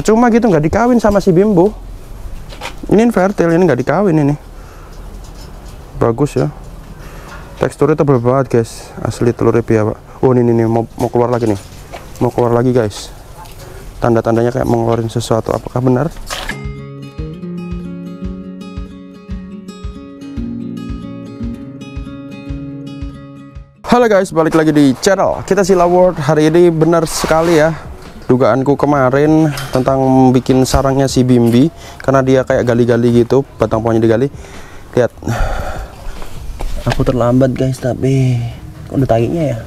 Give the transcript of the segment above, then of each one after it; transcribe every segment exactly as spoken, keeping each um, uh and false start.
Percuma gitu nggak dikawin sama si Bimbo. Ini invertil, ini nggak dikawin ini. Bagus ya. Teksturnya tebal banget guys. Asli telur epia pak. Oh ini nih mau mau keluar lagi nih. Mau keluar lagi guys. Tanda-tandanya kayak mau ngeluarin sesuatu. Apakah benar? Halo guys, balik lagi di channel kita Sila World. Hari ini benar sekali ya dugaanku kemarin tentang bikin sarangnya si Bimbi, karena dia kayak gali-gali gitu, batang pohonnya digali. Lihat, aku terlambat guys, tapi kok udah taginya ya.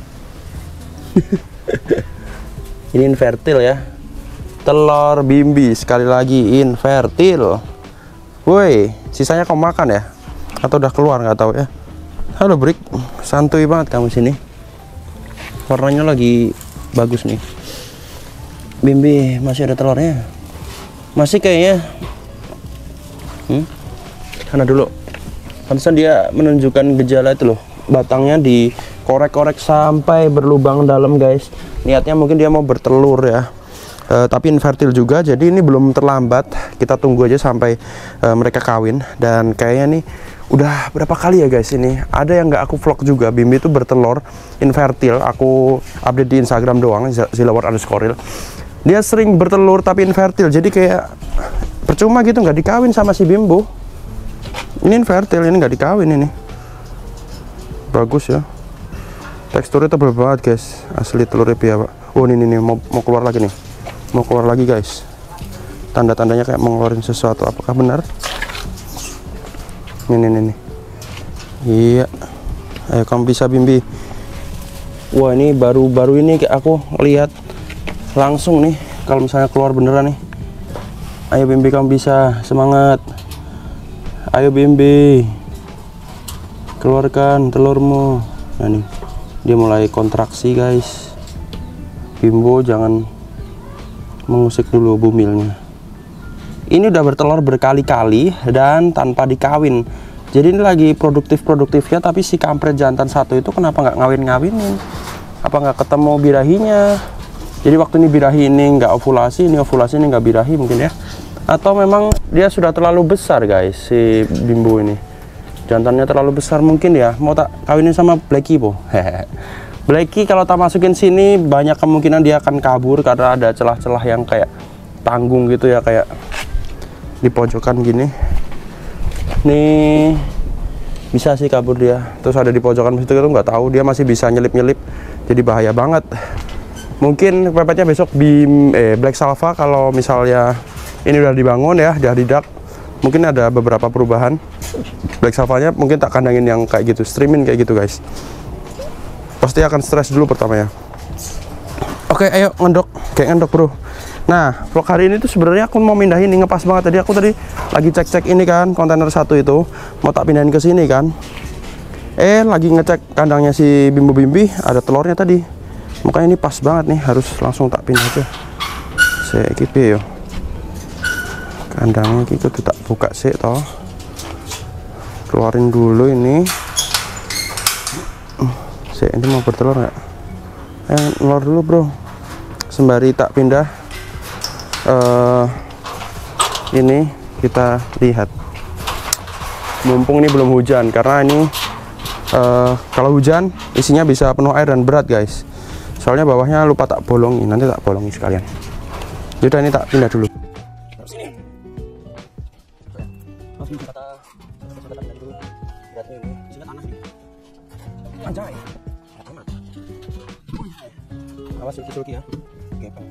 Ini invertil ya, telur Bimbi, sekali lagi invertil. Woi, sisanya kau makan ya atau udah keluar nggak tahu ya. Halo Brick, santuy banget kamu sini. Warnanya lagi bagus nih. Bimbi masih ada telurnya, masih kayaknya. Hmm? Karena dulu, pantesan dia menunjukkan gejala itu loh, batangnya dikorek-korek sampai berlubang dalam guys. Niatnya mungkin dia mau bertelur ya. Uh, tapi infertil juga, jadi ini belum terlambat. Kita tunggu aja sampai uh, mereka kawin. Dan kayaknya nih udah berapa kali ya guys ini ada yang nggak aku vlog juga. Bimbi itu bertelur infertil, aku update di Instagram doang, Sila World underscore. Dia sering bertelur tapi infertil, jadi kayak percuma gitu nggak dikawin sama si Bimbo. Ini infertil, ini nggak dikawin ini. Bagus ya. Teksturnya tebal banget guys, asli telur epia pak. Oh ini nih mau mau keluar lagi nih. Mau keluar lagi guys. Tanda-tandanya kayak mau ngeluarin sesuatu. Apakah benar? Ini nih nih. Iya. Ayo kamu bisa Bimbi. Wah ini baru-baru ini kayak aku lihat langsung nih kalau misalnya keluar beneran nih. Ayo Bimbi kamu bisa, semangat. Ayo Bimbi, keluarkan telurmu. Nah nih dia mulai kontraksi guys. Bimbo jangan mengusik dulu bumilnya. Ini udah bertelur berkali-kali dan tanpa dikawin. Jadi ini lagi produktif-produktifnya, tapi si kampret jantan satu itu kenapa nggak ngawin-ngawinin? Apa nggak ketemu birahinya? Jadi waktu ini birahi ini nggak ovulasi, ini ovulasi ini nggak birahi mungkin ya. Atau memang dia sudah terlalu besar guys si Bimbo ini. Jantannya terlalu besar mungkin ya. Mau tak kawinin sama Blacky po. Blacky kalau tak masukin sini banyak kemungkinan dia akan kabur karena ada celah-celah yang kayak tanggung gitu ya, kayak di pojokan gini. Nih bisa sih kabur dia. Terus ada di pojokan situ, itu nggak tahu, dia masih bisa nyelip-nyelip. Jadi bahaya banget. Mungkin pepetnya besok Bim eh Black Salva kalau misalnya ini udah dibangun ya, udah didak. Mungkin ada beberapa perubahan. Black Salvanya mungkin tak kandangin yang kayak gitu, streaming kayak gitu guys. Pasti akan stres dulu pertama ya. Oke, ayo ngendok, kayak ngendok bro. Nah, vlog hari ini tuh sebenarnya aku mau pindahin nih, ngepas banget tadi. Aku tadi lagi cek-cek ini kan, kontainer satu itu mau tak pindahin ke sini kan. Eh, lagi ngecek kandangnya si Bimbo Bimbi, ada telurnya tadi. Makanya ini pas banget nih, harus langsung tak pindah aja. Saya ekipi yo. Kandangnya gitu tak buka sih toh. Keluarin dulu ini. Saya ini mau bertelur nggak? Eh, telur dulu bro. Sembari tak pindah. Uh, ini kita lihat. Mumpung ini belum hujan, karena ini uh, kalau hujan isinya bisa penuh air dan berat guys. Soalnya bawahnya lupa tak bolongi, nanti tak bolongi sekalian. Yaudah ini tak pindah dulu. Awas sulki-sulki ya. Oke, Pak.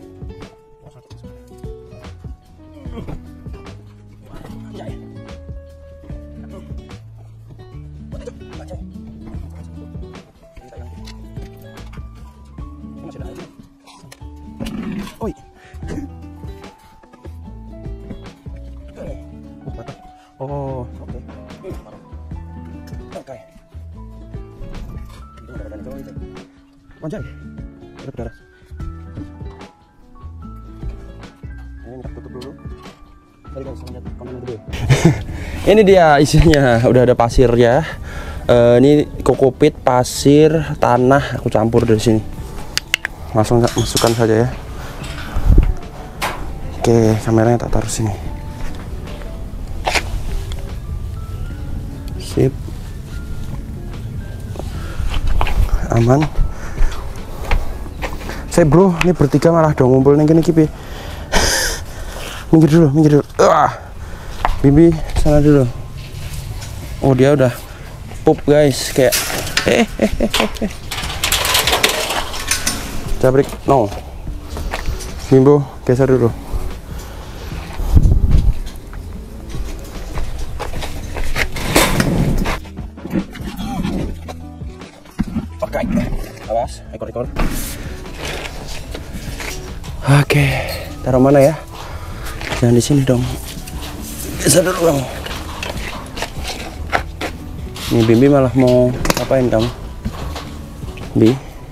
Oi. Oh, oke. Oke. Anjay. Ada berdarah. Ini kita tutup dulu. Tadi guys, lihat kontainer dulu. Ini dia isinya, udah ada pasir ya. Uh, ini kokopit, pasir, tanah aku campur dari sini. Langsung masukkan saja ya. Oke, kameranya tak taruh sini. Sip. Aman. Saya bro, ini bertiga malah dong ngumpul nih gini kipi. Minggir dulu, minggir dulu. Ah, Bimbi sana dulu. Oh dia udah pup guys, kayak eh eh eh eh. eh. Jabrik, no. Bimbo geser dulu. Oke, awas ekor-ekor. Oke, taruh mana ya? Jangan di sini dong. Geser dulu dong. Ini Bimbi malah mau ngapain kamu? Bi.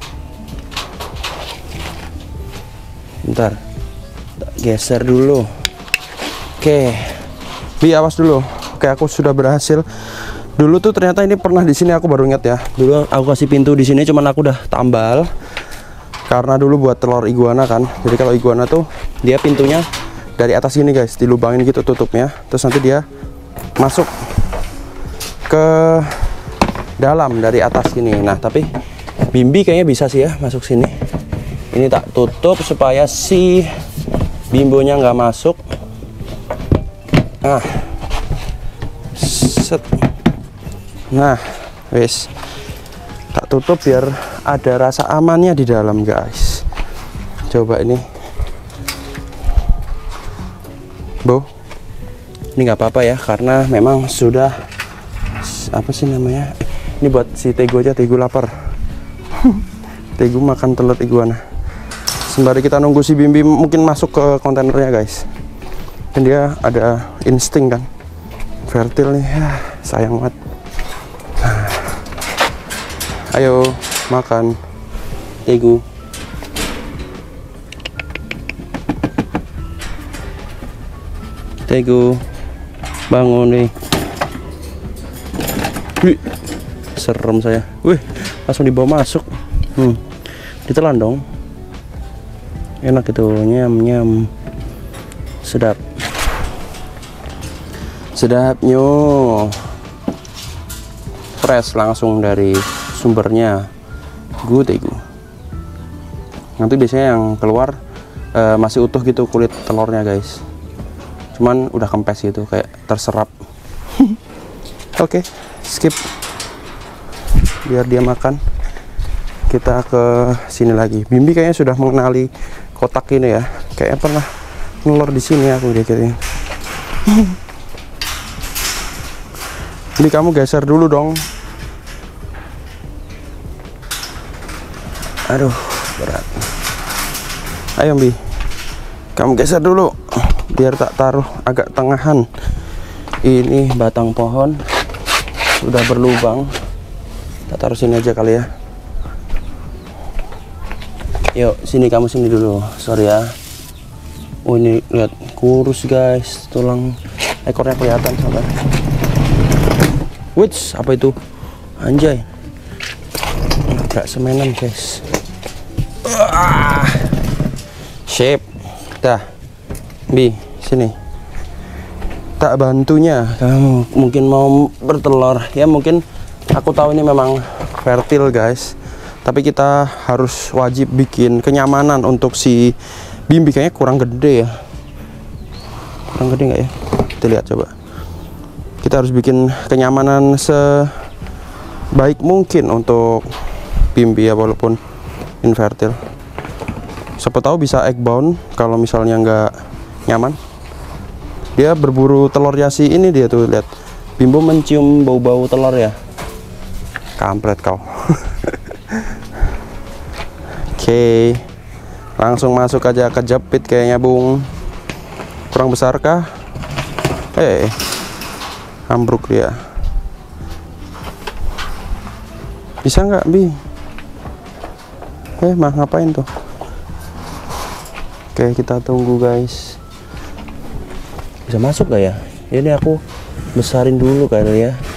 Bentar. Geser dulu. Oke. Bi awas dulu. Oke, aku sudah berhasil. Dulu tuh ternyata ini pernah di sini, aku baru ingat ya. Dulu aku kasih pintu di sini, cuman aku udah tambal. Karena dulu buat telur iguana kan. Jadi kalau iguana tuh dia pintunya dari atas sini guys, dilubangin gitu tutupnya. Terus nanti dia masuk ke dalam dari atas sini. Nah, tapi Bimbi kayaknya bisa sih ya masuk sini. Ini tak tutup supaya si Bimbonya nggak masuk. Nah. Set. Nah, wes. Tak tutup biar ada rasa amannya di dalam guys. Coba ini, Bo, ini nggak apa-apa ya karena memang sudah apa sih namanya? Ini buat si Tego aja, Tego lapar. Tego makan telur iguana. Sembari kita nunggu si Bimbi mungkin masuk ke kontainernya guys. Dan dia ada insting kan, fertil nih, ya, sayang banget. Ayo makan, Tego. Tego, bangun nih. Wih, serem saya. Wih, langsung dibawa masuk. Hmm, ditelan dong. Enak itu, nyam nyam, sedap, sedapnya. Fresh langsung dari sumbernya. Good Tego. Nanti biasanya yang keluar uh, masih utuh gitu kulit telurnya guys. Cuman udah kempes gitu, kayak terserap. Oke, okay, skip. Biar dia makan. Kita ke sini lagi. Bimbi kayaknya sudah mengenali kotak ini ya. Kayaknya pernah nelur di sini aku dia kayaknya. Jadi kamu geser dulu dong. Aduh, berat. Ayo Bi, kamu geser dulu biar tak taruh agak tengahan. Ini batang pohon sudah berlubang, tak taruh sini aja kali ya. Yuk sini, kamu sini dulu, sorry ya. Oh ini lihat kurus guys, tulang ekornya kelihatan sahabat. Wits, apa itu? Anjay, agak semenan guys. Ah, shape. Dah, Bi, sini. Tak bantunya, kamu mungkin mau bertelur. Ya mungkin aku tahu ini memang fertil guys. Tapi kita harus wajib bikin kenyamanan untuk si Bimbi. Kayaknya kurang gede ya. Kurang gede nggak ya? Kita lihat coba. Kita harus bikin kenyamanan sebaik mungkin untuk Bimbi ya, walaupun infertil. Siapa tahu bisa eggbound kalau misalnya nggak nyaman. Dia berburu telurnya si ini, dia tuh lihat. Bimbo mencium bau-bau telur ya. Kampret kau. Oke, langsung masuk aja, kejepit kayaknya Bung. Kurang besar kah? Eh, ambruk dia. Bisa nggak Bi? Eh, mah ngapain tuh? Oke, kita tunggu guys. Bisa masuk gak ya? Ini aku besarin dulu kali ya.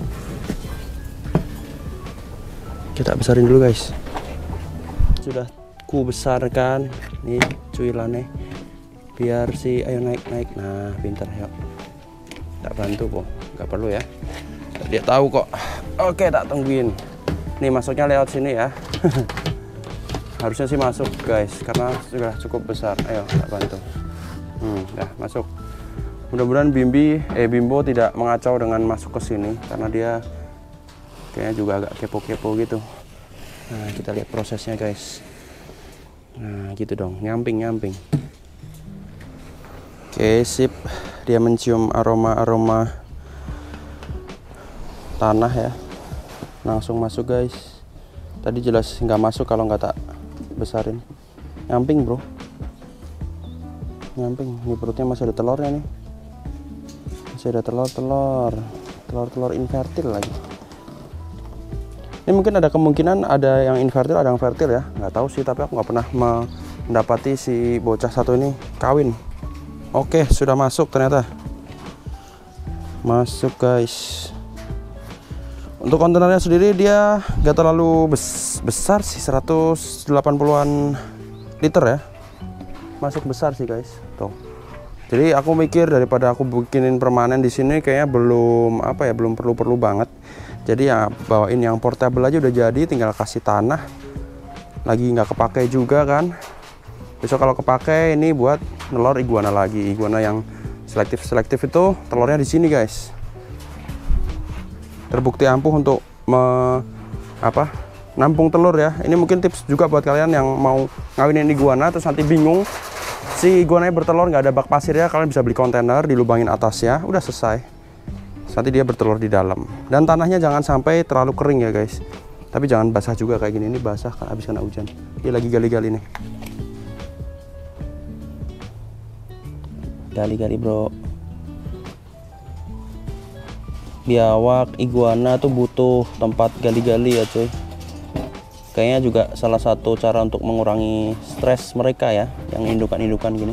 Kita besarin dulu guys. Sudah ku besarkan nih cuilannya. biar si ayo naik naik. Nah pinter, yuk tak bantu kok, nggak perlu ya, dia tahu kok. Oke, tak tungguin. Nih masuknya lewat sini ya. Harusnya sih masuk guys, karena sudah cukup besar. Ayo tak bantu. Hmm, dah masuk. Mudah-mudahan Bimbi eh Bimbo tidak mengacau dengan masuk ke sini, karena dia kayaknya juga agak kepo-kepo gitu. Nah kita lihat prosesnya guys. Nah gitu dong, nyamping-nyamping. Oke sip, dia mencium aroma-aroma tanah ya, langsung masuk guys. Tadi jelas nggak masuk kalau nggak tak besarin. Nyamping bro, nyamping. Ini perutnya masih ada telurnya nih, masih ada telur-telur, telur-telur infertil lagi. Ini mungkin ada kemungkinan ada yang infertil, ada yang fertil ya, nggak tahu sih. Tapi aku nggak pernah mendapati si bocah satu ini kawin. Oke, sudah masuk ternyata. Masuk guys. Untuk kontainernya sendiri dia nggak terlalu bes besar sih, seratus delapan puluhan liter ya. Masuk besar sih guys. Tuh. Jadi aku mikir daripada aku bikinin permanen di sini kayaknya belum apa ya, belum perlu-perlu banget. Jadi ya bawain yang portable aja udah jadi, tinggal kasih tanah. Lagi nggak kepake juga kan. Besok kalau kepake ini buat nelor iguana lagi. Iguana yang selektif-selektif itu telurnya di sini guys. Terbukti ampuh untuk me, apa, nampung telur ya. Ini mungkin tips juga buat kalian yang mau ngawinin iguana terus nanti bingung si iguananya bertelur nggak ada bak pasirnya. Kalian bisa beli kontainer, dilubangin atasnya, udah selesai. Nanti dia bertelur di dalam. Dan tanahnya jangan sampai terlalu kering ya guys. Tapi jangan basah juga kayak gini. Ini basah kan habis kena hujan. Dia lagi gali-gali nih. Gali-gali bro. Biawak iguana tuh butuh tempat gali-gali ya cuy. Kayaknya juga salah satu cara untuk mengurangi stres mereka ya, yang indukan-indukan gini.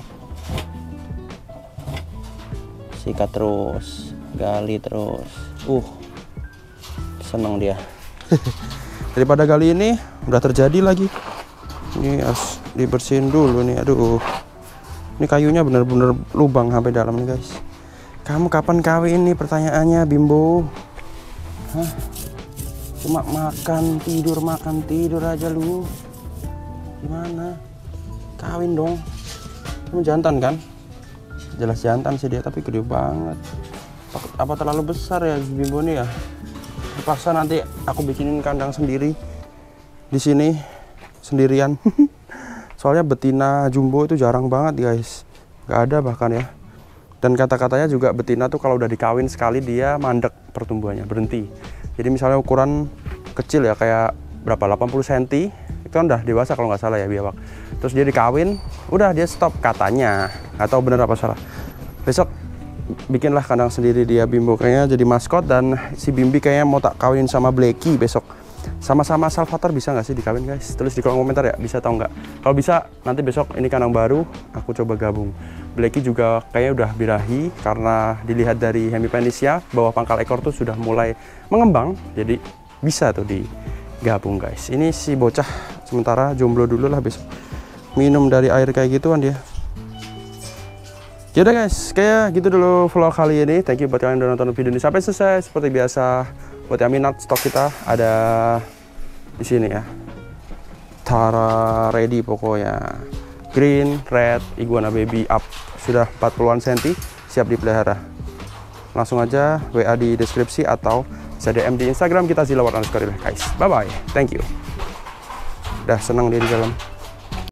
Sikat terus, gali terus. Uh, seneng dia. Daripada gali ini udah terjadi lagi. Ini harus dibersihin dulu nih. Aduh. Ini kayunya bener-bener lubang sampai dalam nih guys. Kamu kapan kawin nih pertanyaannya Bimbo? Hah? Cuma makan tidur makan tidur aja lu. Gimana? Kawin dong. Kamu jantan kan? Jelas jantan sih dia, tapi gede banget. Apa terlalu besar ya Bimbo nih ya? Terpaksa nanti aku bikinin kandang sendiri di sini sendirian. Soalnya betina jumbo itu jarang banget guys, nggak ada bahkan ya. Dan kata-katanya juga betina tuh kalau udah dikawin sekali dia mandek pertumbuhannya, berhenti. Jadi misalnya ukuran kecil ya kayak berapa, delapan puluh sentimeter, itu kan udah dewasa kalau nggak salah ya biawak. Terus dia dikawin, udah dia stop katanya. Nggak tahu bener apa salah. Besok bikinlah kandang sendiri dia Bimbo, kayaknya jadi maskot. Dan si Bimbi kayaknya mau tak kawin sama Blacky besok. Sama-sama Salvatore bisa nggak sih dikawin guys? Tulis di kolom komentar ya, bisa atau nggak. Kalau bisa nanti besok ini kandang baru aku coba gabung. Blacky juga kayaknya udah birahi karena dilihat dari hemipenisnya bawah pangkal ekor tuh sudah mulai mengembang, jadi bisa tuh digabung guys. Ini si bocah sementara jomblo dulu lah, besok minum dari air kayak gituan dia. Yaudah guys, kayak gitu dulu vlog kali ini. Thank you buat kalian yang udah nonton video ini sampai selesai. Seperti biasa, buat yang minat stok kita ada di sini ya. Tara ready pokoknya. Green, red, iguana baby up. Sudah empat puluhan senti, siap dipelihara. Langsung aja W A di deskripsi atau bisa D M di Instagram kita zilawat underscore guys. Bye bye, thank you. Udah senang dia di dalam.